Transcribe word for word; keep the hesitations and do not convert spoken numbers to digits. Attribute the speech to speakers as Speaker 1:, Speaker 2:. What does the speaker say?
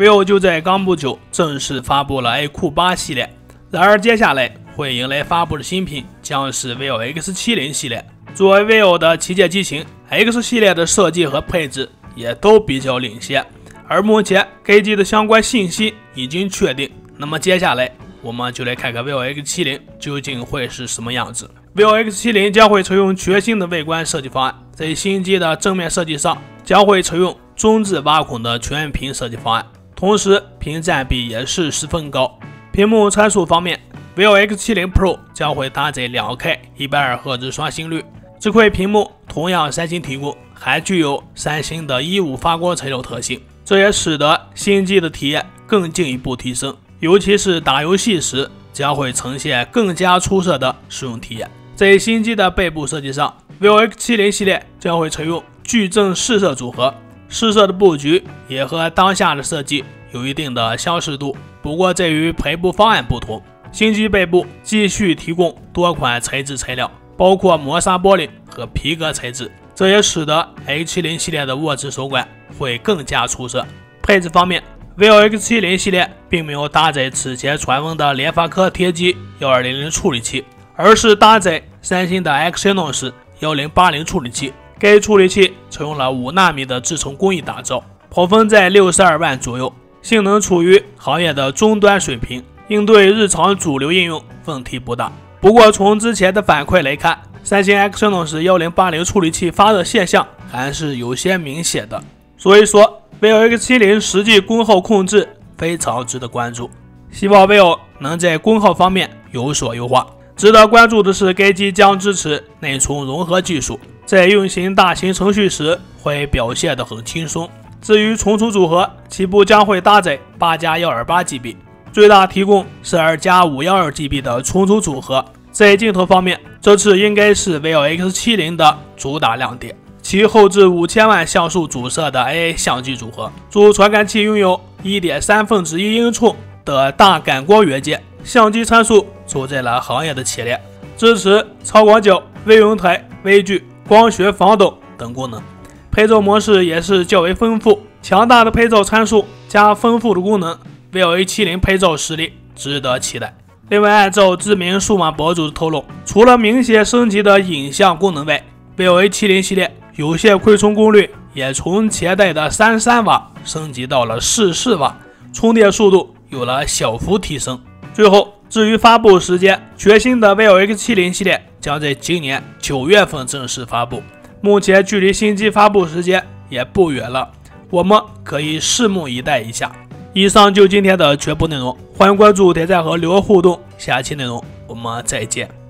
Speaker 1: vivo 就在刚不久正式发布了 A 库八系列，然而接下来会迎来发布的新品将是 vivo X 七零 系列。作为 vivo 的旗舰机型 ，X 系列的设计和配置也都比较领先，而目前该机的相关信息已经确定。那么接下来我们就来看看 vivo X 七零 究竟会是什么样子。vivo X 七零 将会采用全新的外观设计方案，在新机的正面设计上将会采用中置挖孔的全面屏设计方案，同时屏占比也是十分高。屏幕参数方面 ，vivo X 七零 Pro 将会搭载 两 K 一百二十赫兹刷新率，这块屏幕同样三星提供，还具有三星的一五发光材料特性，这也使得新机的体验更进一步提升，尤其是打游戏时将会呈现更加出色的使用体验。在新机的背部设计上 ，vivo X 七零 系列将会采用矩阵试色组合，试色的布局也和当下的设计有一定的相似度，不过在于背部方案不同。新机背部继续提供多款材质材料，包括磨砂玻璃和皮革材质，这也使得 X 七零 系列的握持手感会更加出色。配置方面 ，vivo X 七零 系列并没有搭载此前传闻的联发科贴机一二零零处理器，而是搭载三星的 Exynos 一零八零处理器。该处理器采用了五纳米的制程工艺打造，跑分在六十二万左右，性能处于行业的中端水平，应对日常主流应用问题不大。不过从之前的反馈来看，三星 Exynos 一零八零处理器发热现象还是有些明显的，所以说 vivo X 七零 实际功耗控制非常值得关注，希望 vivo 能在功耗方面有所优化。值得关注的是，该机将支持内存融合技术，在运行大型程序时会表现得很轻松。至于存储组合，起步将会搭载 八加一二八 G B， 最大提供十二加五一二 G B 的存储组合。在镜头方面，这次应该是 vivo X 七零 的主打亮点，其后置五千万像素主摄的 A I 相机组合，主传感器拥有 一点三分之一英寸的大感光元件，相机参数走在了行业的前列，支持超广角、微云台、微距、光学防抖等功能。拍照模式也是较为丰富，强大的拍照参数加丰富的功能 ，vivo X 七零 拍照实力值得期待。另外，按照知名数码博主的透露，除了明显升级的影像功能外 ，vivo X 七零 系列有线快充功率也从前代的三十三瓦升级到了四十四瓦，充电速度有了小幅提升。最后，至于发布时间，全新的 vivo X 七零 系列将在今年九月份正式发布，目前距离新机发布时间也不远了，我们可以拭目以待一下。以上就今天的全部内容，欢迎关注、点赞和留言互动，下期内容我们再见。